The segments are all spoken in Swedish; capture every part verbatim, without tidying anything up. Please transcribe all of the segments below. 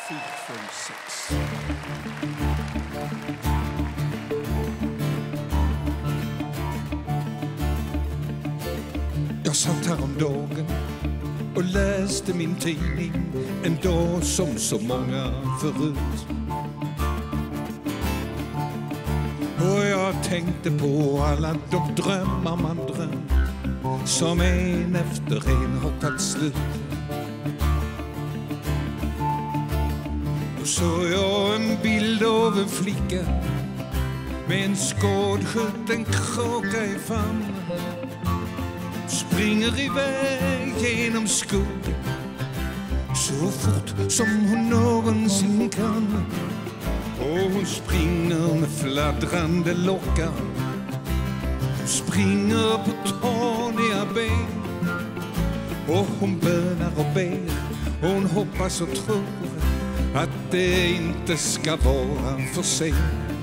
fyra fem sex. Jag satt här om dagen och läste min tidning en dag som så många förut. Och jag tänkte på alla de drömmar man drömt som en efter en har tagit slut. Då såg jag en bild av en flicka med en skådskjuten kråka i famn. Springer iväg genom skogen så fort som hon någonsin kan. Och hon springer med fladdrande lockar. Hon springer på taniga ben. Och hon bönar och ber. Och hon hoppas och tror att det inte ska vara för sent.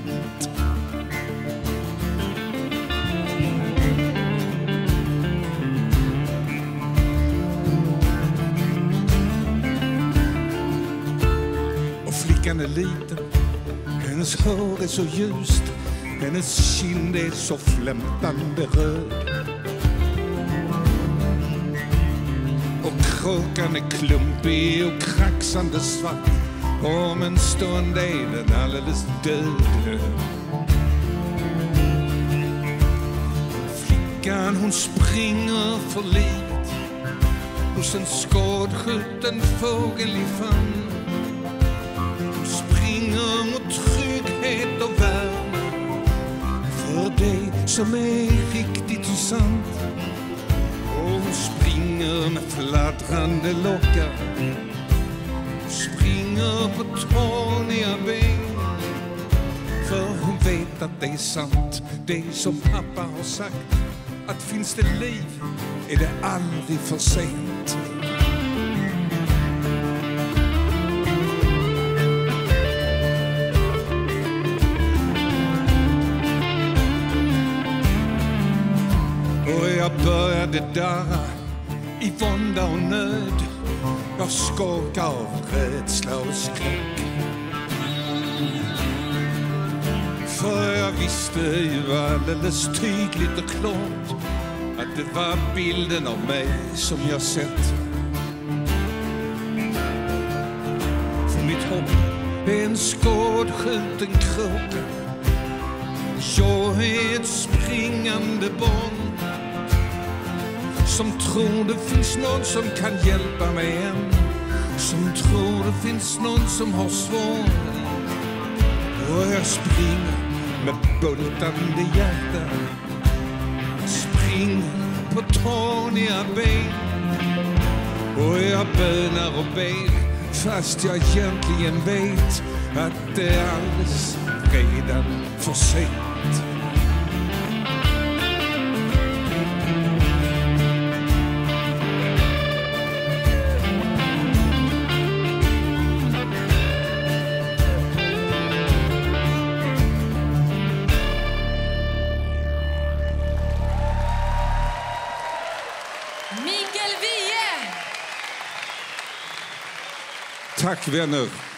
Och flickan är liten. Hennes hår är så ljust, hennes kind är så flämtande röd. Och kråkan är klumpig och kraxande svart. Om en stund är den alldeles död. Flickan hon springer för livet hos en skådskjuten fågel i famn. Mot trygghet och värme för det som är riktigt och sant. Och hon springer med fladdrande lockar, springer på taniga ben. För hon vet att det är sant, det som pappa har sagt, att finns det liv är det aldrig för sent. Jag började darra i vånda och nöd. Jag skakade av rädsla och skräck. För jag visste ju alldeles tydligt och klart att det var bilden av mig som jag sett. För mitt hopp är en skådskjuten kråka. Jag är ett springande barn som tror det finns någon som kan hjälpa mig än. Som tror det finns någon som har svar. Och jag springer med bultande hjärta. Jag springer på taniga ben. Och jag bönar och ber, fast jag egentligen vet att det är alldeles redan för sent. Mikael Wiehe! Tack vänner.